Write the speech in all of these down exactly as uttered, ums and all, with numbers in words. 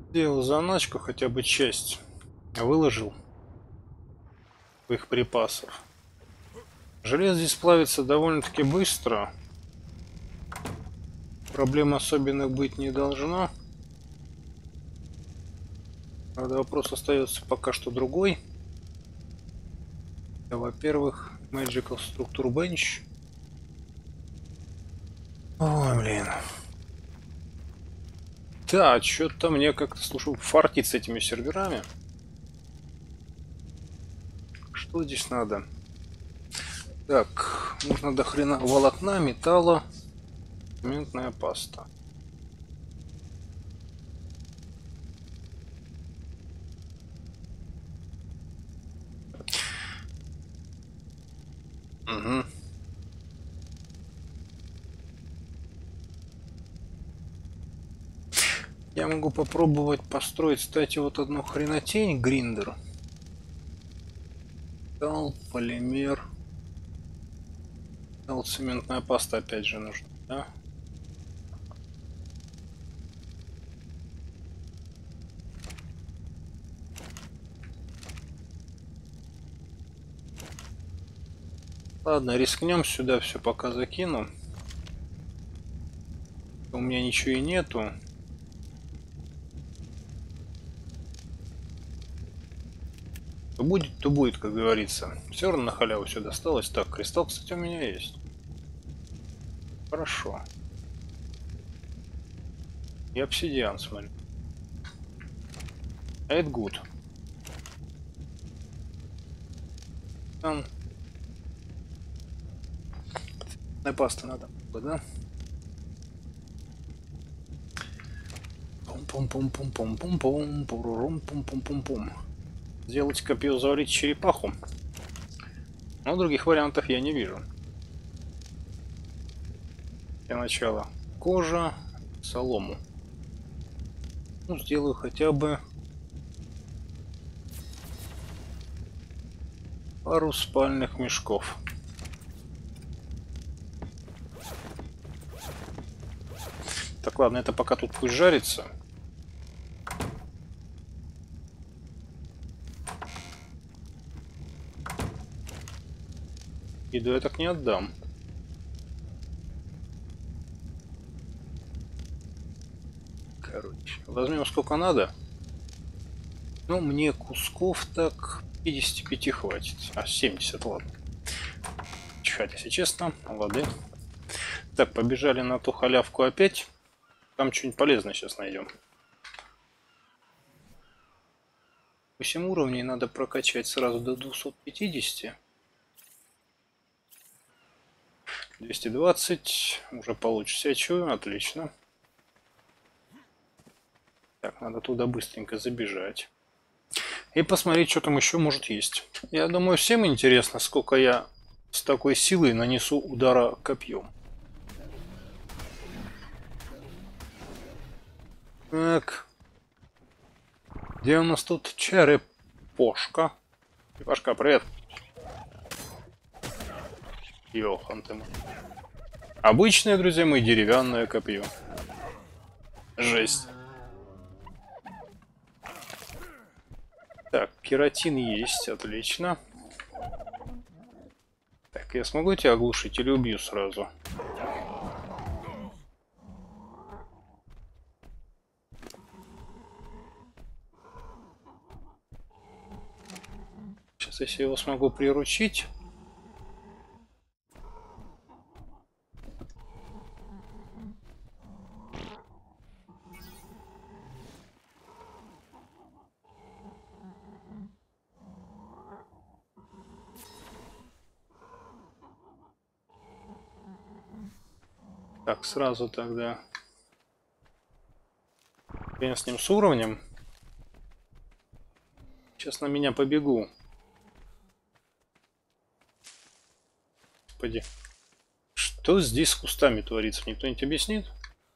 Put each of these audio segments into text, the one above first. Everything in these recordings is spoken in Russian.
Сделал заначку, хотя бы часть. Выложил их припасов. Железо здесь плавится довольно-таки быстро. Проблем особенных быть не должно. Правда, вопрос остается пока что другой. Во-первых, Magical Structure Bench. Ой, блин. Да, что-то мне как-то, слушай, фартит с этими серверами. Что здесь надо? Так, нужно до хрена волокна, металла, цементная паста. Угу. Я могу попробовать построить, кстати, вот одну хренотень, гриндер. Металл, полимер. Металл, цементная паста опять же нужна, да? Ладно, рискнем сюда все пока закину. У меня ничего и нету. Что будет, то будет, как говорится. Все равно на халяву все досталось. Так, кристалл, кстати, у меня есть. Хорошо. И обсидиан, смотрю. Это good. Там... На пасту надо, да? Пум-пум-пум-пум-пум-пум-пум-пум-пум-пум-пум. Сделать копье, заварить черепаху. Но других вариантов я не вижу. Для начала кожа, солому. Ну, сделаю хотя бы пару спальных мешков. Так, ладно, это пока тут пусть жарится. Еду я так не отдам. Короче, возьмем сколько надо. Ну, мне кусков так пятьдесят пять хватит. А, семьдесят, ладно. Чихать, если честно. Лады. Так, побежали на ту халявку опять. Там что-нибудь полезное сейчас найдем. восемь уровней надо прокачать сразу до двухсот пятидесяти. двести двадцать. Уже получится. Я чую. Отлично. Так, надо туда быстренько забежать. И посмотреть, что там еще может есть. Я думаю, всем интересно, сколько я с такой силой нанесу удара копьем. Так. Где у нас тут черепошка? Черепашка, привет. Йохан ты мой. Обычное, друзья мои, деревянное копье. Жесть. Так, кератин есть, отлично. Так, я смогу тебя оглушить или убью сразу? Сейчас, если я его смогу приручить... Так, сразу тогда... Я с ним с уровнем. Сейчас на меня побегу. Господи. Что здесь с кустами творится? Мне кто-нибудь объяснит?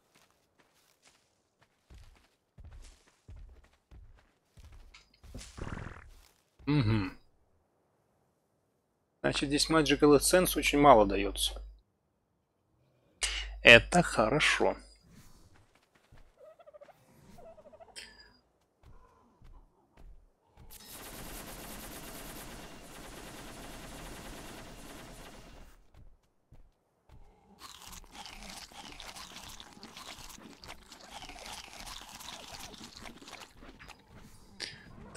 Угу. Значит, здесь Magical Essence очень мало дается. Это хорошо.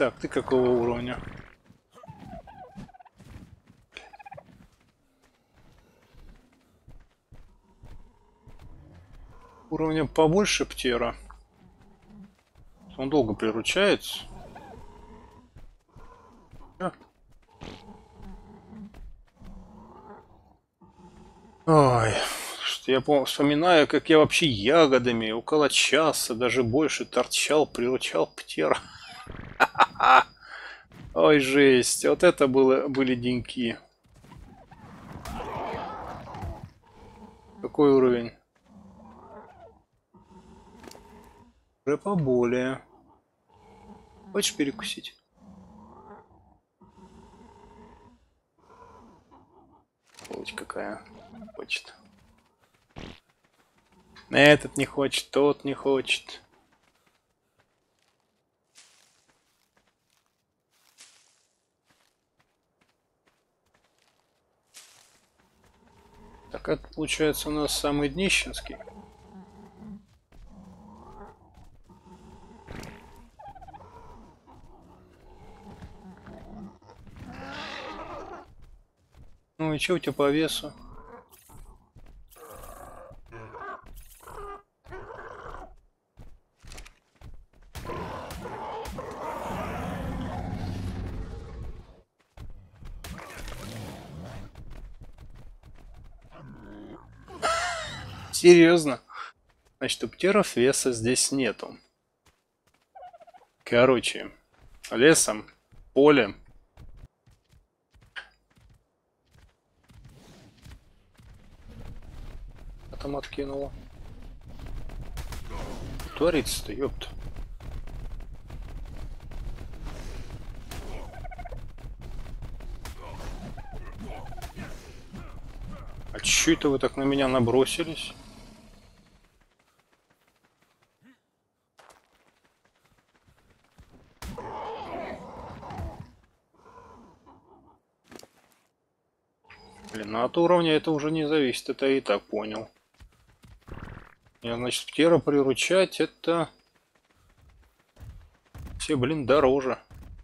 Так, ты какого уровня? Уровня побольше птера. Он долго приручается. А? Ой, что я помню, вспоминаю, как я вообще ягодами около часа, даже больше торчал, приручал птера. Ой, жесть, вот это было, были деньки. Какой уровень? Уже поболее. Хочешь перекусить? Сволочь какая. Хочет. Этот не хочет, тот не хочет. Так, это получается у нас самый днищенский. Ну и что у тебя по весу? Серьезно? Значит, у птеров веса здесь нету. Короче, лесом, полем. А там откинуло. Творится-то, ёпта. А чё это вы так на меня набросились? Блин, ну от уровня это уже не зависит, это я и так понял. Я, значит, птера приручать это... Все, блин, дороже.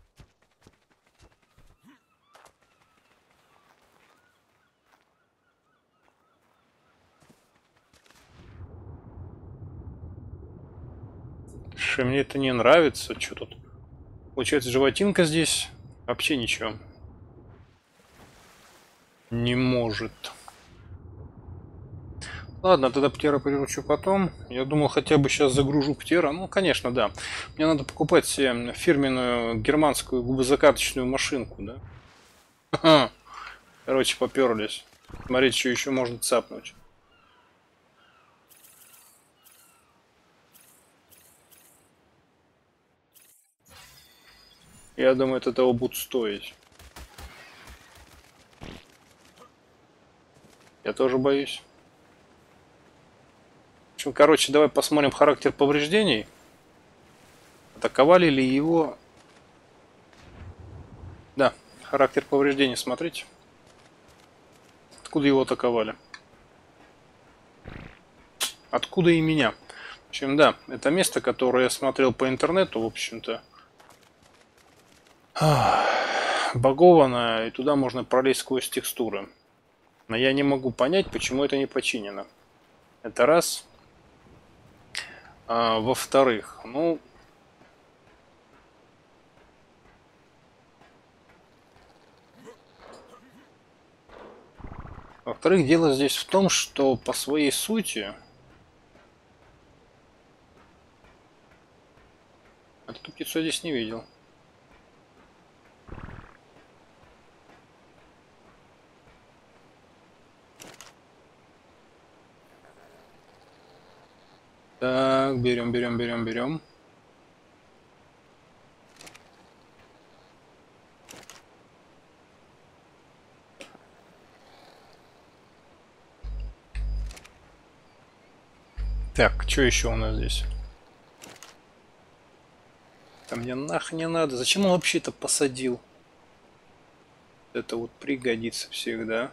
Что мне это не нравится, что тут? Получается, животинка здесь вообще ничего не может. Ладно, тогда птера приручу потом. Я думал, хотя бы сейчас загружу птера. Ну, конечно, да. Мне надо покупать себе фирменную германскую губозакаточную машинку, да? Короче, поперлись. Смотрите, что еще можно цапнуть. Я думаю, это того будет стоить. Я тоже боюсь. В общем, короче, давай посмотрим характер повреждений. Атаковали ли его... Да, характер повреждений, смотрите. Откуда его атаковали? Откуда и меня? В общем, да, это место, которое я смотрел по интернету, в общем-то, баговано, и туда можно пролезть сквозь текстуры. Но я не могу понять, почему это не починено. Это раз. А, во-вторых, ну... Во-вторых, дело здесь в том, что по своей сути... Эту птицу я здесь не видел. Так, берем, берем, берем, берем. Так, что еще у нас здесь? Там мне нах не надо. Зачем он вообще это посадил? Это вот пригодится всегда.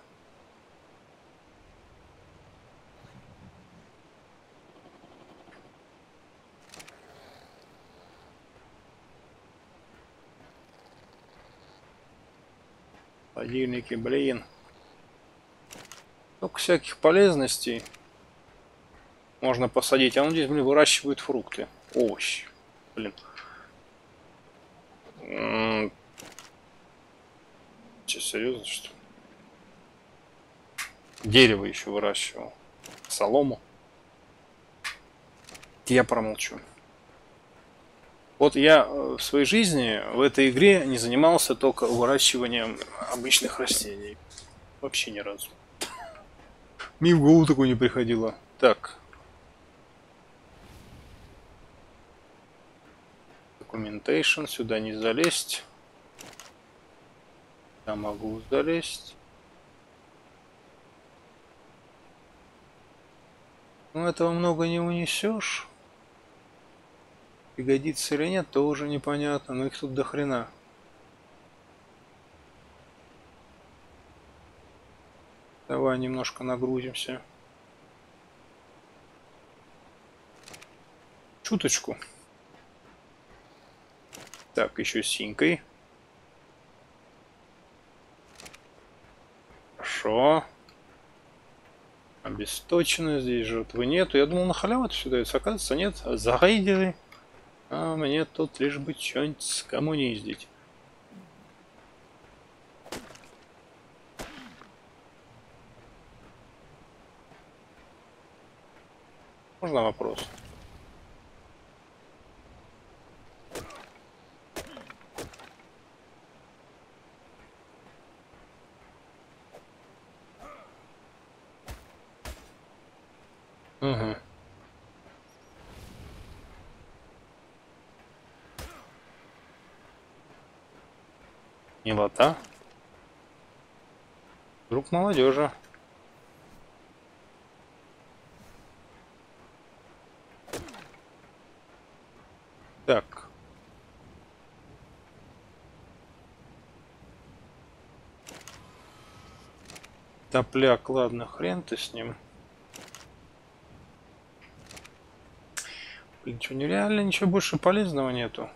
Холодильники, блин. Только всяких полезностей можно посадить. А он здесь, блин, выращивает фрукты. Овощи. Блин. Че, серьезно, что ли? Дерево еще выращивал. Солому. Я промолчу. Вот я в своей жизни в этой игре не занимался только выращиванием обычных растений. Вообще ни разу. Мне в голову такое не приходило. Так. Documentation. Сюда не залезть. Я могу залезть. Но этого много не унесешь. Пригодится или нет, тоже непонятно. Но их тут до хрена. Давай немножко нагрузимся. Чуточку. Так, еще синькой. Хорошо. Обесточено. Здесь жертвы нету. Я думал, на халяву это все дается. Оказывается, нет. Зарейдеры. А мне тут лишь бы что-нибудь скоммуниздить. Можно вопрос? Угу. Милота. Друг молодежи. Так. Топляк, ладно, хрен ты с ним. Блин, что, нереально ничего больше полезного нету.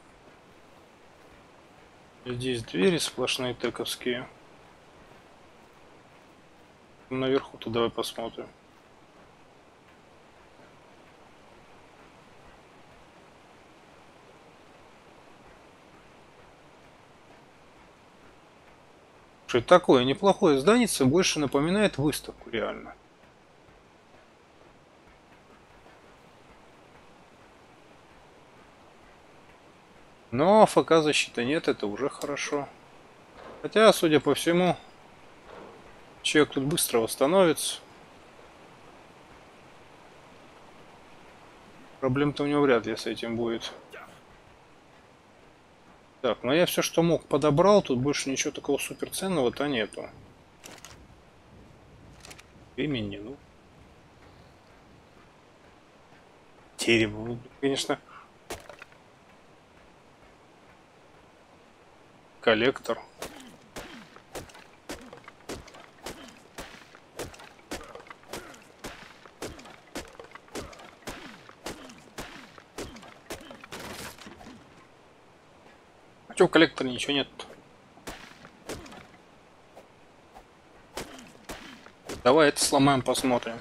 Здесь двери сплошные тековские. Наверху-то давай посмотрим. Что такое неплохое здание, больше напоминает выставку реально. Но АФК защиты нет, это уже хорошо. Хотя, судя по всему, человек тут быстро восстановится. Проблем-то у него вряд ли с этим будет. Так, ну я все, что мог, подобрал. Тут больше ничего такого суперценного-то нету. Имени, ну. Дерево, конечно. Коллектор. Хотя у коллектора ничего нет. Давай это сломаем, посмотрим.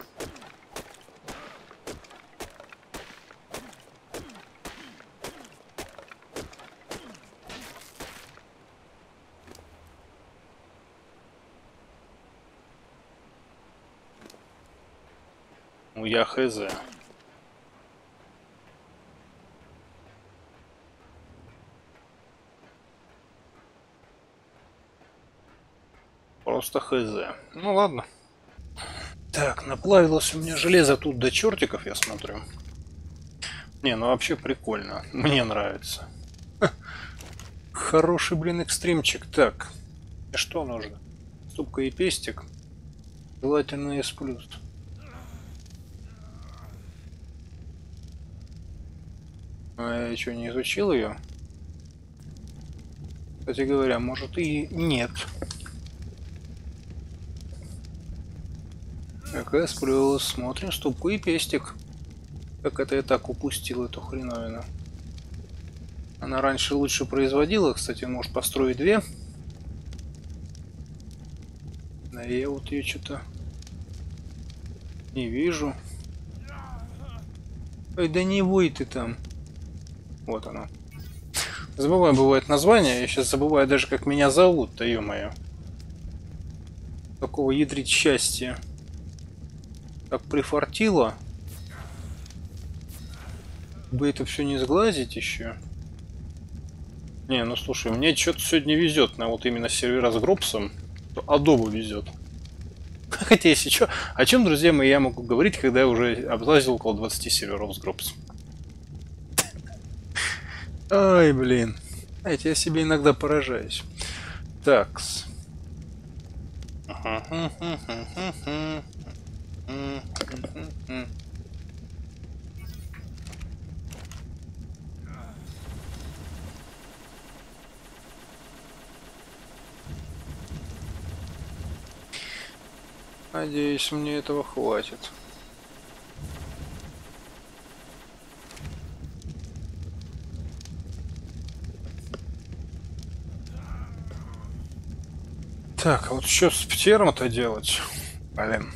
Ну я хз. Просто хз. Ну ладно. Так, наплавилось у меня железо тут до чертиков, я смотрю. Не, ну вообще прикольно. Мне нравится. Ха. Хороший, блин, экстримчик. Так, что нужно? Ступка и пестик. Желательно S плюс. А я что, не изучил ее? Кстати говоря, может и нет. Так, S плюс. Смотрим ступку и пестик. Как это я так упустил эту хреновину? Она раньше лучше производила. Кстати, может построить две. А я вот ее что-то не вижу. Ой, да не вой ты там. Вот оно. Забываю, бывает название. Я сейчас забываю даже, как меня зовут-то, ё-моё. Такого ядрить счастья. Как прифартило. Бы это все не сглазить еще. Не, ну слушай, мне что-то сегодня везет на вот именно сервера с Гробсом. Adobe везет. Хотя если что, о чем, друзья мои, я могу говорить, когда я уже облазил около двадцати серверов с Гробсом. Ай, блин. Знаете, я себе иногда поражаюсь. Такс. Надеюсь, мне этого хватит. Так, а вот что с птером-то делать? Блин.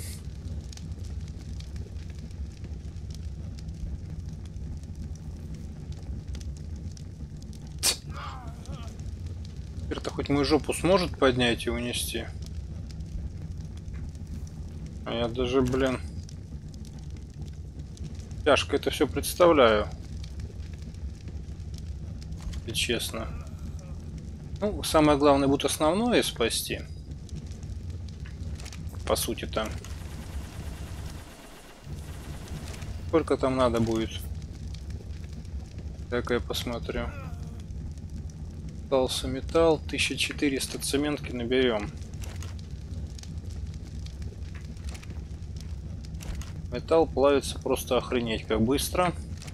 Теперь-то хоть мою жопу сможет поднять и унести? А я даже, блин, тяжко это все представляю. И честно. Ну, самое главное будет основное спасти. По сути-то. Сколько там надо будет? Так я посмотрю. Остался металл. тысяча четыреста цементки наберем. Металл плавится просто охренеть как быстро.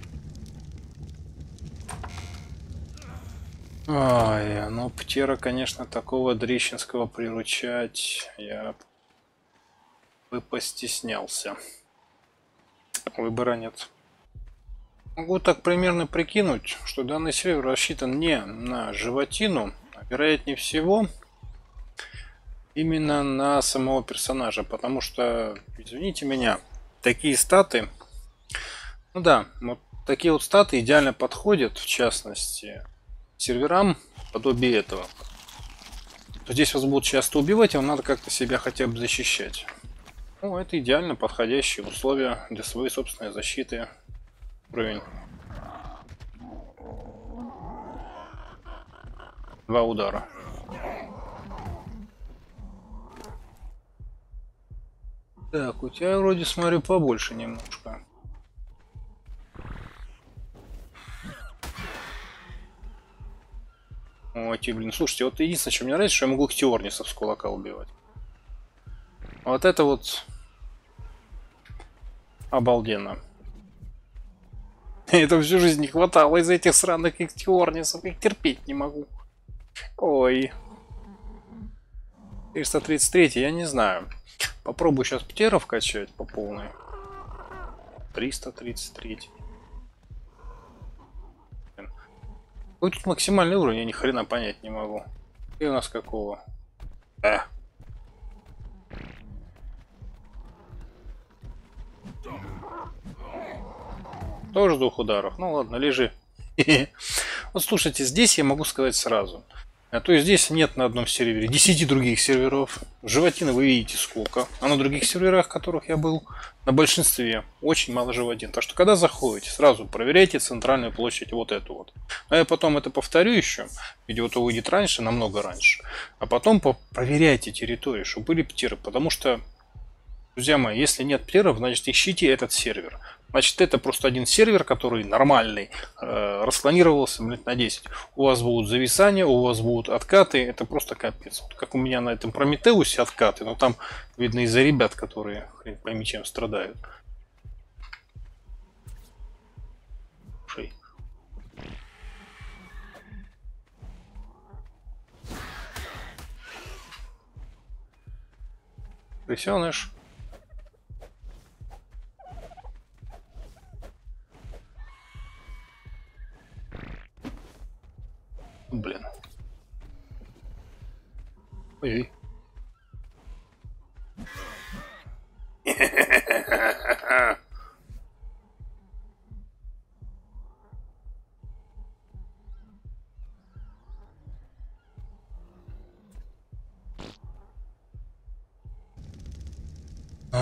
Ай, ну птера, конечно, такого дрещинского приручать я бы постеснялся. Выбора нет. Могу так примерно прикинуть, что данный сервер рассчитан не на животину, а вероятнее всего именно на самого персонажа, потому что, извините меня, такие статы, ну да, вот такие вот статы идеально подходят, в частности, серверам подобие этого. Здесь вас будут часто убивать, и вам надо как-то себя хотя бы защищать. Ну, это идеально подходящие условия для своей собственной защиты. Уровень. Два удара. Так, у тебя вроде, смотрю, побольше немножко. Ой, ты, блин, слушайте, вот единственное, что мне нравится, что я могу хтиорнисов с кулака убивать. Вот это вот обалденно. Это всю жизнь не хватало из этих сраных хтиорнисов, их терпеть не могу. Ой. четыреста тридцать три, я не знаю. Попробую сейчас птеров качать по полной. триста тридцать три. Какой тут максимальный уровень, я ни хрена понять не могу. И у нас какого? Э. Тоже двух ударов. Ну ладно, лежи. Вот слушайте, здесь я могу сказать сразу. А то здесь нет на одном сервере десяти других серверов. Животины вы видите сколько. А на других серверах, в которых я был, на большинстве очень мало животин. Так что когда заходите, сразу проверяйте центральную площадь, вот эту вот. А я потом это повторю еще. Видео-то выйдет раньше, намного раньше. А потом проверяйте территорию, чтобы были птеры. Потому что, друзья мои, если нет птеров, значит ищите этот сервер. Значит, это просто один сервер, который нормальный, э, расклонировался минут на десять. У вас будут зависания, у вас будут откаты, это просто капец. Вот как у меня на этом Прометеусе откаты, но там видно из-за ребят, которые хрен пойми чем страдают. Слушай. Присёнышь. Блин. Ой-ой.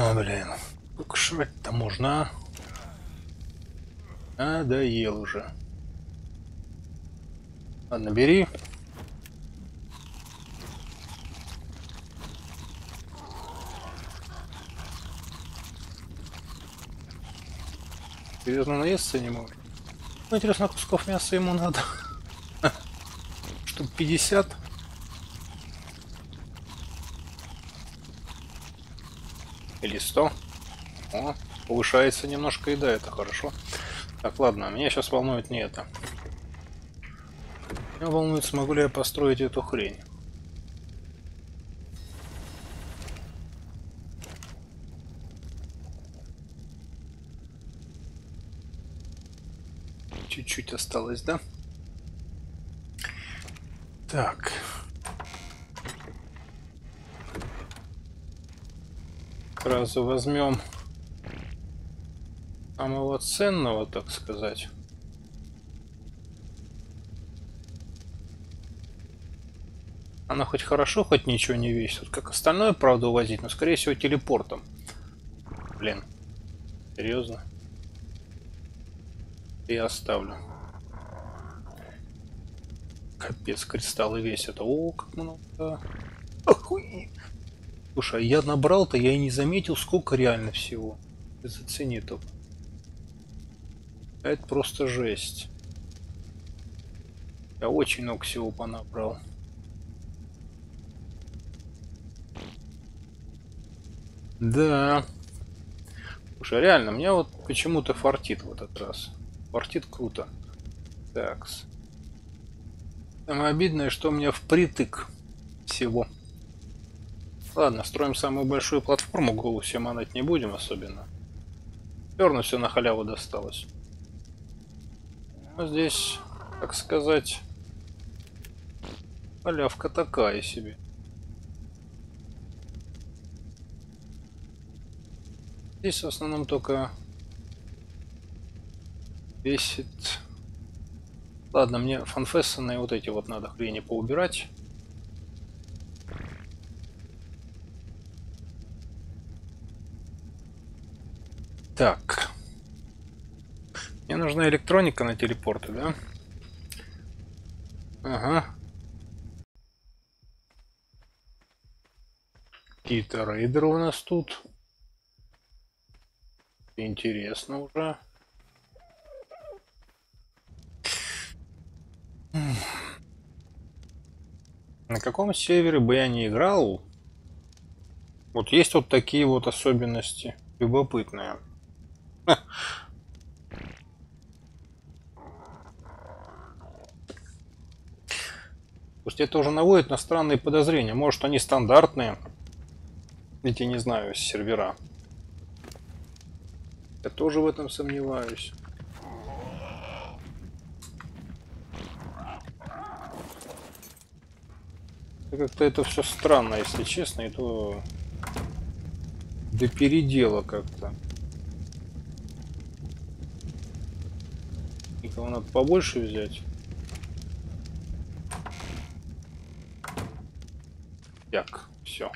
А, блин. Сколько жрать-то можно, а? Надоел уже. Ладно, бери. Серьезно, наесться не может. Ну, интересно, кусков мяса ему надо. Штук пятьдесят. Или сто. О, повышается немножко еда, это хорошо. Так, ладно, меня сейчас волнует не это. Меня волнует, смогу ли я построить эту хрень. Чуть-чуть осталось, да? Так. Сразу возьмем самого ценного, так сказать. Она хоть хорошо, хоть ничего не весит. Как остальное, правда, увозить, но, скорее всего, телепортом. Блин. Серьезно? Я оставлю. Капец, кристаллы весят. О, как много. Охуеть. Слушай, я набрал-то, я и не заметил, сколько реально всего. Зацени только. Это просто жесть. Я очень много всего понабрал. Да. Слушай, реально, мне вот почему-то фартит в этот раз. Фартит круто. Такс. Самое обидное, что у меня впритык всего. Ладно, строим самую большую платформу, голову все манать не будем особенно. Все равно все на халяву досталось. Но здесь, так сказать, халявка такая себе. Здесь в основном только весит... Ладно, мне фанфессоны вот эти вот надо хрени поубирать. Так. Мне нужна электроника на телепорты, да? Ага. Какие-то рейдеры у нас тут. Интересно уже. На каком сервере бы я не играл, вот есть вот такие вот особенности любопытные. Ха. Пусть это уже наводит на странные подозрения. Может, они стандартные, эти, не знаю, сервера. Я тоже в этом сомневаюсь. Как-то это все странно, если честно, и то до передела как-то. Никого надо побольше взять. Так, все.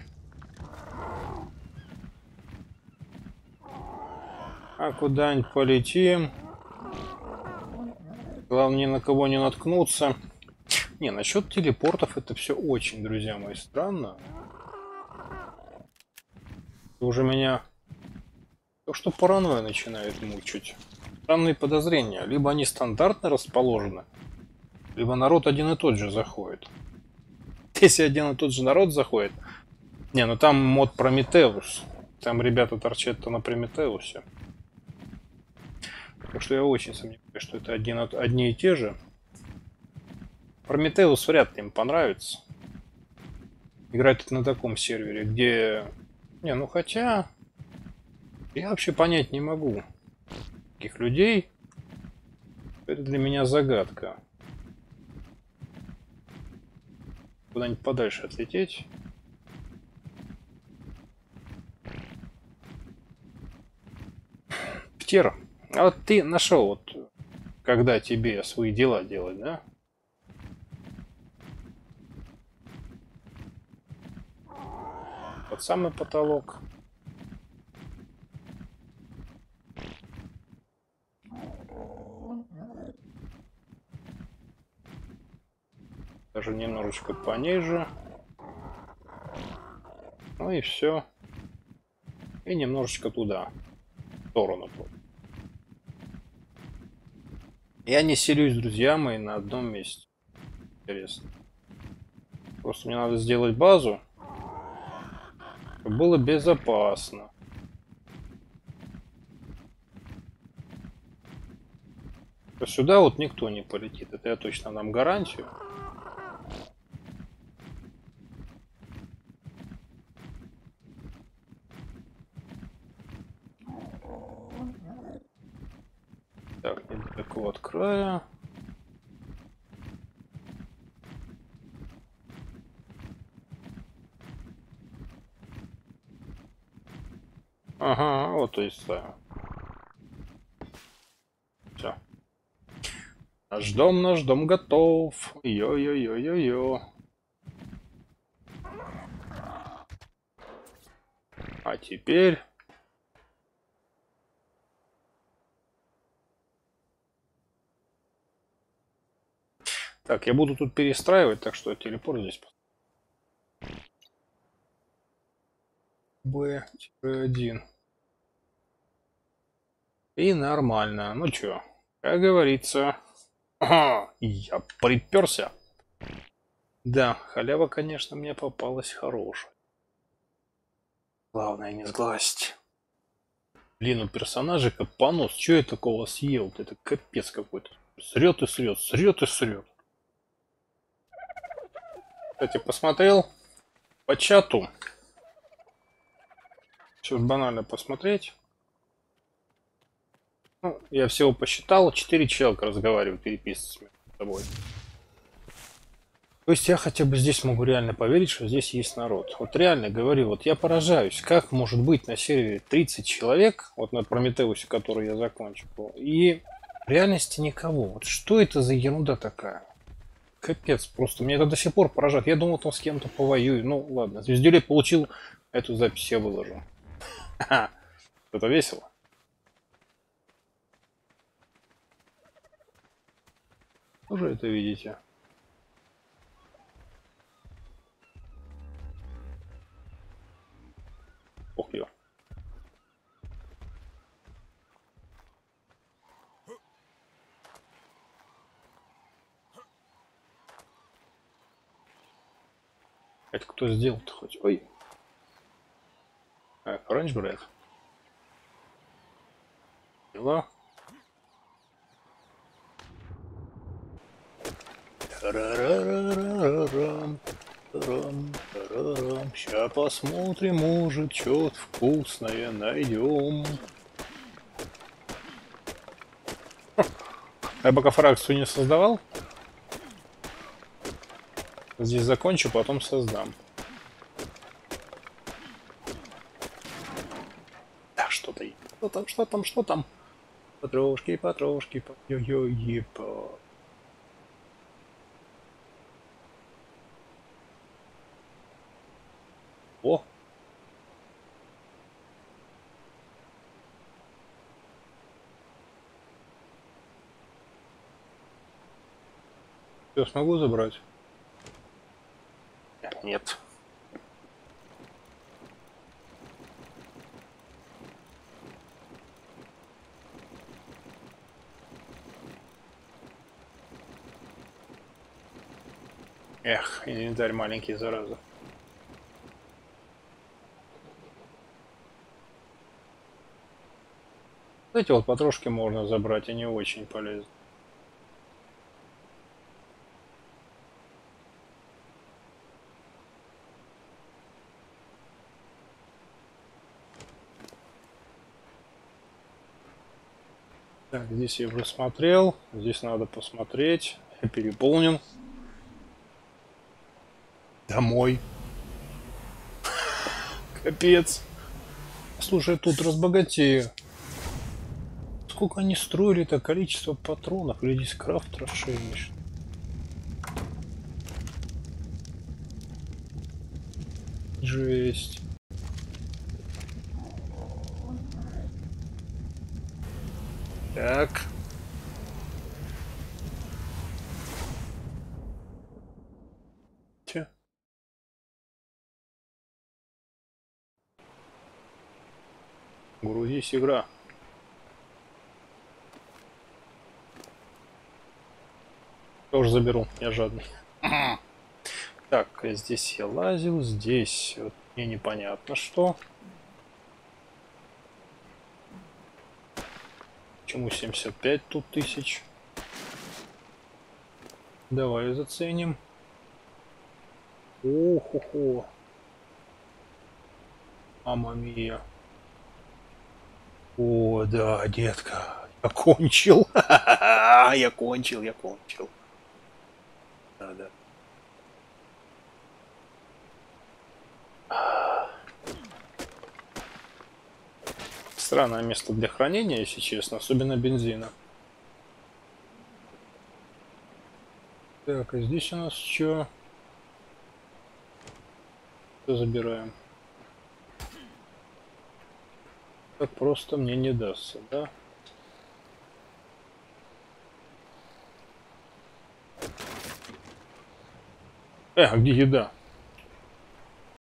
А куда-нибудь полетим. Главное, ни на кого не наткнуться. Не, насчет телепортов это все очень, друзья мои, странно. Уже меня то, что паранойя начинает мучить. Странные подозрения. Либо они стандартно расположены, либо народ один и тот же заходит. Если один и тот же народ заходит... Не, ну там мод Прометеус. Там ребята торчат-то на Прометеусе. Так что я очень сомневаюсь, что это один, одни и те же. Прометеус вряд ли им понравится. Играть на таком сервере, где... Не, ну хотя... Я вообще понять не могу таких людей. Это для меня загадка. Куда-нибудь подальше отлететь. Птер, а вот ты нашел, вот, когда тебе свои дела делать, да? Под самый потолок. Даже немножечко пониже. Ну и все. И немножечко туда. В сторону. Я не селюсь, друзья мои, на одном месте. Интересно. Просто мне надо сделать базу, чтобы было безопасно. То сюда вот никто не полетит. Это я точно дам гарантию. Так, недалеко от края. Ага, вот то есть ставим. Все. Наш дом, наш дом готов. Йо-йо-йо-йо-йо. А теперь... Так, я буду тут перестраивать, так что телепорт здесь. бэ один. И нормально. Ну чё, как говорится... Ага, я приперся. Да, халява, конечно, мне попалась хорошая. Главное не сглазить. Блин, у персонажика понос. Чё я такого съел? Это капец какой-то. Срет и срет, срет и срет. Кстати, посмотрел по чату. Сейчас банально посмотреть. Ну, я всего посчитал. Четыре человека разговаривают, переписываются между собой. То есть я хотя бы здесь могу реально поверить, что здесь есть народ. Вот реально говорю, вот я поражаюсь, как может быть на сервере тридцать человек, вот на Прометеусе, который я закончил, и в реальности никого. Вот что это за ерунда такая? Капец, просто меня это до сих пор поражает. Я думал, там с кем-то повоюю. Ну ладно, звездюлей получил, эту запись я выложу. Ха-ха, это весело. Уже это видите. Ох, ё. Это кто сделал-то хоть? Ой. Так, оранж бред. Дела. Сейчас посмотрим, может, что-то вкусное найдем. Я пока фракцию не создавал. Здесь закончу, потом создам. Да, что-то. Что там, что там, что там? Потрошки, потрошки, ё-ё-епа. О! Все смогу забрать? Нет. Эх, инвентарь маленький, зараза. Эти вот потрошки можно забрать, они очень полезны. Так, здесь я уже смотрел, здесь надо посмотреть. Я переполнен. Домой. Капец. Слушай, тут разбогатею. Сколько они строили это количество патронов? Или здесь крафт расширенный? Жесть. Так. Садись, игра. Тоже заберу, я жадный. Так, здесь я лазил, здесь вот мне непонятно что. Почему семьдесят пять тут тысяч? Давай заценим. Ох-хо-хо. Мамма мия. О, да, детка. Я кончил. Я кончил, я кончил. Да, да. Странное место для хранения, если честно, особенно бензина. Так, а здесь у нас что? Что забираем? Так просто мне не дастся, да? Э, а где еда?